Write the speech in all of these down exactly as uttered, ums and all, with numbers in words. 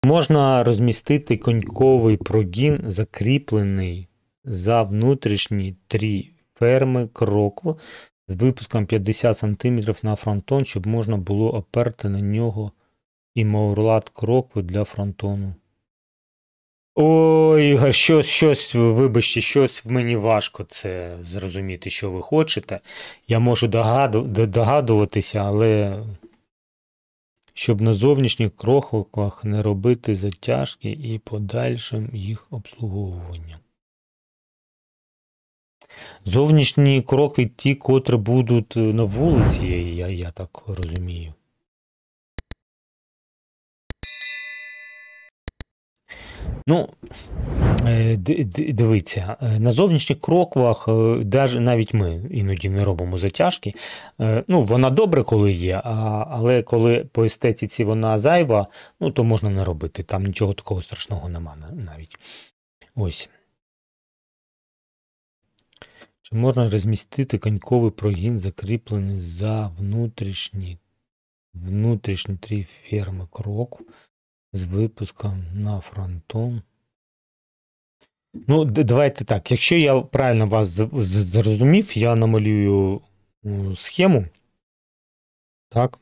Можна розмістити коньковий прогін, закріплений за внутрішні три ферми крокву з випуском п'ятдесят сантиметрів на фронтон, щоб можна було оперти на нього і маурлат крокви для фронтону. Ой, Ігор, щось, щось, вибачте, щось мені важко це зрозуміти, що ви хочете. Я можу догаду, догадуватися, але щоб на зовнішніх кроквах не робити затяжки і подальшим їх обслуговування. Зовнішні крокви ті, котрі будуть на вулиці, я, я так розумію. Ну, дивіться, на зовнішніх кроквах, навіть ми іноді не робимо затяжки. Ну, вона добре, коли є, але коли по естетиці вона зайва, ну, то можна не робити. Там нічого такого страшного нема навіть. Ось. Чи можна розмістити коньковий прогін, закріплений за внутрішні, внутрішні три ферми крокв з випуском на фронтон? Ну, давайте так. Якщо я правильно вас зрозумів, я намалюю схему. Так.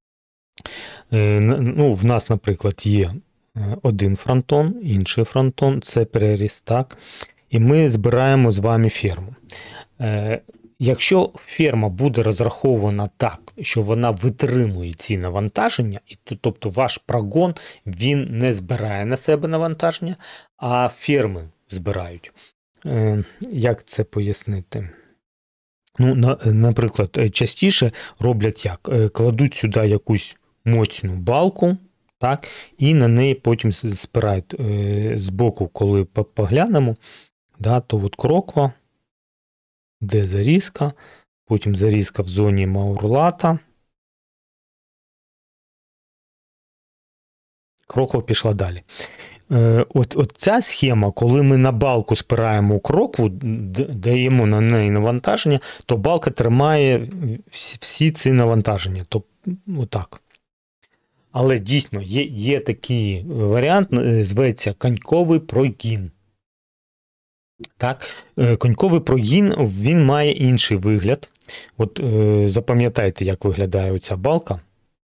Ну, в нас, наприклад, є один фронтон, інший фронтон, це переріз, так. І ми збираємо з вами ферму. Якщо ферма буде розрахована так, що вона витримує ці навантаження, тобто ваш прогон, він не збирає на себе навантаження, а ферми збирають. Як це пояснити? Ну, на, наприклад, частіше роблять як? Кладуть сюди якусь моцну балку, так, і на неї потім спирають з боку, коли поглянемо, да, то от кроква, де зарізка, потім зарізка в зоні маурлата. Кроква пішла далі. От, от ця схема, коли ми на балку спираємо крокву, даємо на неї навантаження, то балка тримає всі, всі ці навантаження. То, отак. Але дійсно є, є такий варіант, зветься коньковий прогін. Так, коньковий прогін, він має інший вигляд. От запам'ятайте, як виглядає оця балка.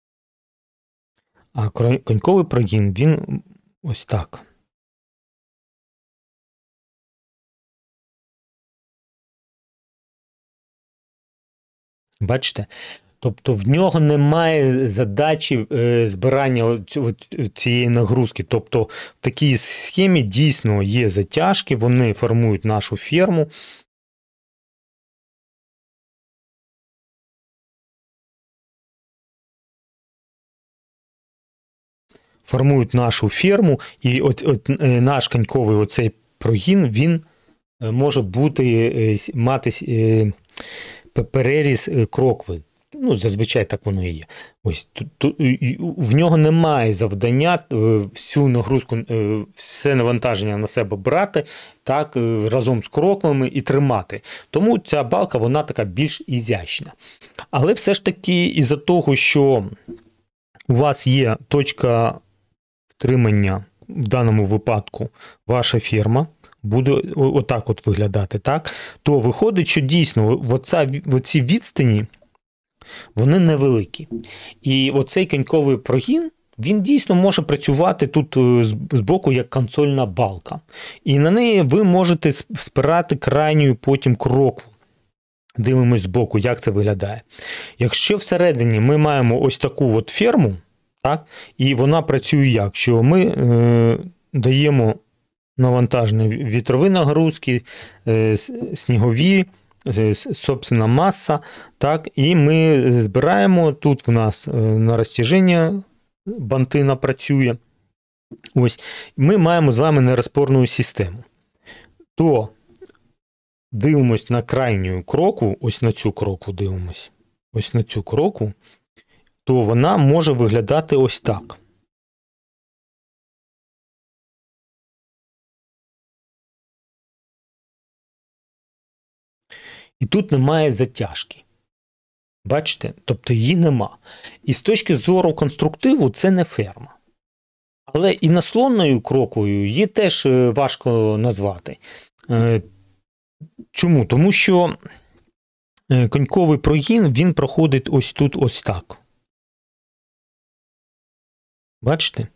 А коньковий прогін, він ось так. Бачите? Тобто в нього немає задачі збирання цієї нагрузки. Тобто в такій схемі дійсно є затяжки, вони формують нашу ферму. Формують нашу ферму, і от, от наш коньковий оцей прогін, він може бути, мати переріз крокви. Ну, зазвичай так воно і є. Ось, то, в нього немає завдання всю нагрузку, все навантаження на себе брати, так, разом з кроквами і тримати. Тому ця балка, вона така більш ізящна. Але все ж таки, із-за того, що у вас є точка втримання, в даному випадку ваша ферма, буде отак от виглядати, так, то виходить, що дійсно оця, оці відстані, вони невеликі. І оцей коньковий прогін, він дійсно може працювати тут збоку як консольна балка. І на неї ви можете спирати крайню потім крокву. Дивимось збоку, як це виглядає. Якщо всередині ми маємо ось таку от ферму, так, і вона працює як? Що ми е, даємо навантаження вітрові нагрузки, е, снігові, собственно, маса, так, і ми збираємо, тут в нас на розтяження бантина працює, ось, ми маємо з вами нерозпорну систему. То дивимось на крайню кроку, ось на цю кроку дивимось, ось на цю кроку, то вона може виглядати ось так. І тут немає затяжки. Бачите? Тобто її нема. І з точки зору конструктиву це не ферма. Але і наслонною кроквою її теж важко назвати. Чому? Тому що коньковий прогін, він проходить ось тут, ось так. Бачите?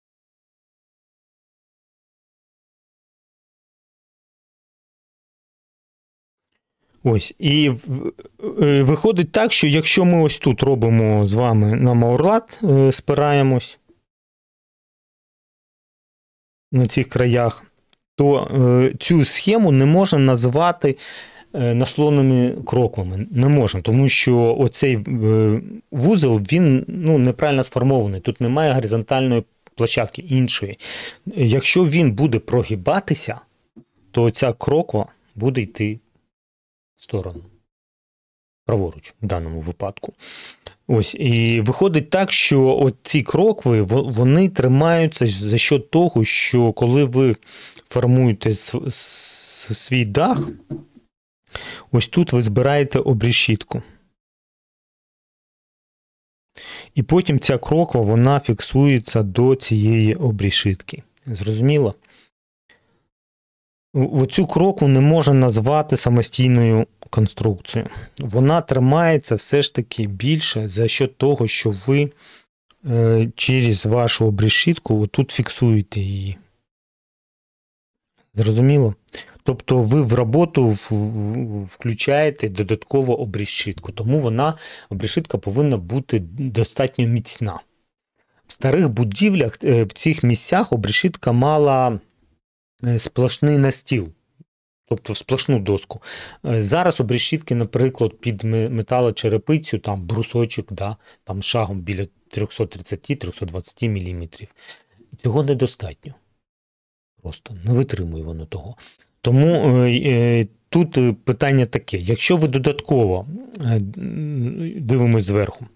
Ось. І виходить так, що якщо ми ось тут робимо з вами на маурлат, спираємось на цих краях, то цю схему не можна називати наслонними кроквами. Не можна, тому що оцей вузол, він ну, неправильно сформований. Тут немає горизонтальної площадки іншої. Якщо він буде прогибатися, то ця кроква буде йти в сторону. Праворуч, в даному випадку. Ось, і виходить так, що оці крокви, вони тримаються за счет того, що коли ви формуєте свій дах, ось тут ви збираєте обрешітку. І потім ця кроква, вона фіксується до цієї обрешітки. Зрозуміло? Оцю крокву не можна назвати самостійною конструкцією. Вона тримається все ж таки більше за счет того, що ви е, через вашу обрешітку отут фіксуєте її. Зрозуміло? Тобто ви в роботу включаєте додатково обрешітку, тому вона, обрешітка повинна бути достатньо міцна. В старих будівлях, в цих місцях обрешітка мала сплошний настіл, тобто сплошну доску. Зараз обрешітки, наприклад, під металочерепицю, там брусочок, да, там шагом біля триста тридцять - триста двадцять міліметрів. Цього недостатньо. Просто не витримує воно того. Тому е, тут питання таке. Якщо ви додатково е, дивимось зверху,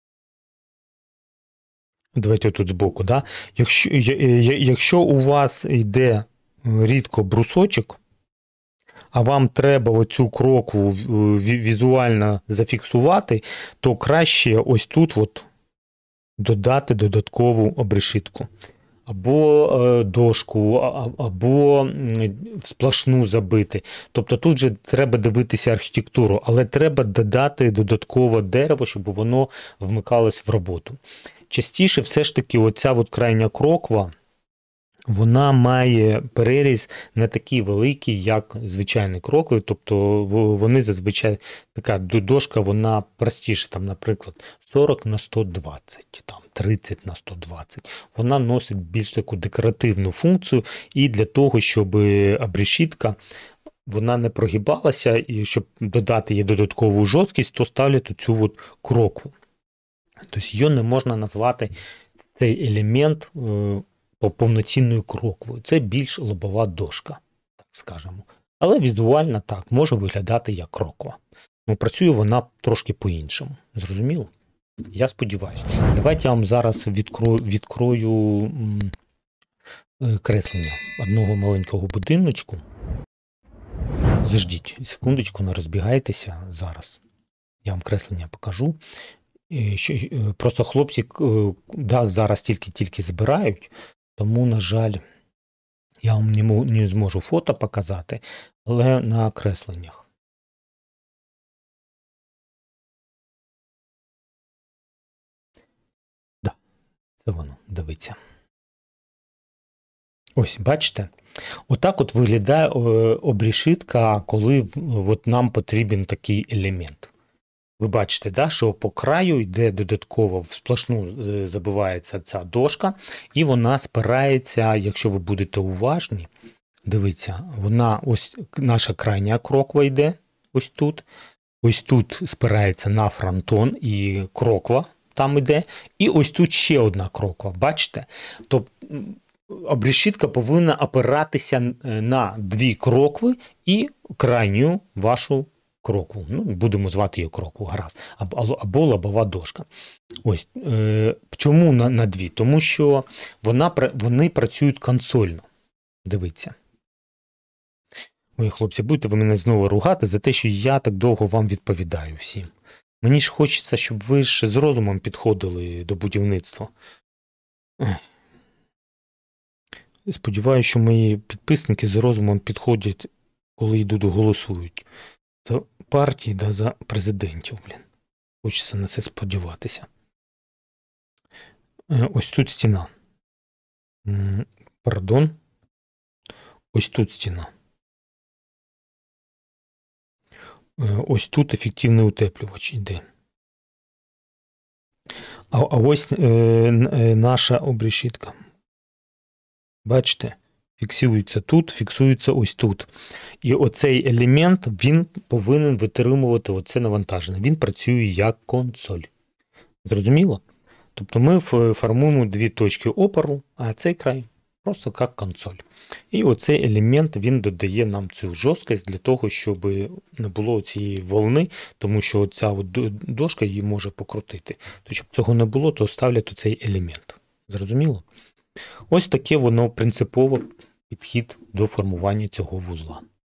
давайте тут збоку, да? якщо, якщо у вас йде рідко брусочок, а вам треба оцю крокву візуально зафіксувати, то краще ось тут от додати додаткову обрешітку. Або е, дошку, або сплошну забити. Тобто тут же треба дивитися архітектуру, але треба додати додаткове дерево, щоб воно вмикалось в роботу. Частіше все ж таки оця от крайня кроква, вона має переріз не такий великий, як звичайні крокви, тобто вони зазвичай, така дошка, вона простіша, там, наприклад, сорок на сто двадцять, там, тридцять на сто двадцять. Вона носить більш таку декоративну функцію, і для того, щоб обрешітка, вона не прогибалася, і щоб додати їй додаткову жорсткість, то ставлять цю от крокву. Тобто її не можна назвати цей елемент повноцінною кроквою. Це більш лобова дошка, так скажемо. Але візуально так, може виглядати як кроква. Ну, працює вона трошки по-іншому. Зрозуміло? Я сподіваюся. Давайте я вам зараз відкрою, відкрою креслення одного маленького будиночку. Заждіть секундочку, не розбігайтеся зараз. Я вам креслення покажу. Просто хлопці дах зараз тільки-тільки збирають, тому, на жаль, я вам не, не зможу фото показати, але на кресленнях. Да, це воно, дивіться. Ось, бачите? Отак от виглядає обрешітка, коли от нам потрібен такий елемент. Ви бачите, да, що по краю йде додатково, в сплошну забивається ця дошка, і вона спирається, якщо ви будете уважні, дивіться, вона, ось наша крайня кроква йде, ось тут, ось тут спирається на фронтон і кроква там йде, і ось тут ще одна кроква, бачите? Тобто обрешітка повинна опиратися на дві крокви і крайню вашу крокву. Ну, будемо звати її крокву, гаразд. Або, або лобова дошка. Ось. Е, чому на, на дві? Тому що вона, вони працюють консольно. Дивіться. Ой, хлопці, будете ви мене знову ругати за те, що я так довго вам відповідаю всім. Мені ж хочеться, щоб ви ж з розумом підходили до будівництва. Сподіваюся, що мої підписники з розумом підходять, коли йдуть голосують за партії да за президентів. Блін. Хочеться на це сподіватися. Ось тут стіна. Пардон. Ось тут стіна. Ось тут ефективний утеплювач йде. А, а ось е, е, наша обрешітка. Бачите? Фіксується тут, фіксується ось тут. І оцей елемент, він повинен витримувати оце навантаження. Він працює як консоль. Зрозуміло? Тобто ми формуємо дві точки опору, а цей край просто як консоль. І оцей елемент, він додає нам цю жорсткість для того, щоб не було цієї волни, тому що оця от дошка її може покрутити. То щоб цього не було, то ставлять оцей елемент. Зрозуміло? Ось таке воно принципово підхід до формування цього вузла.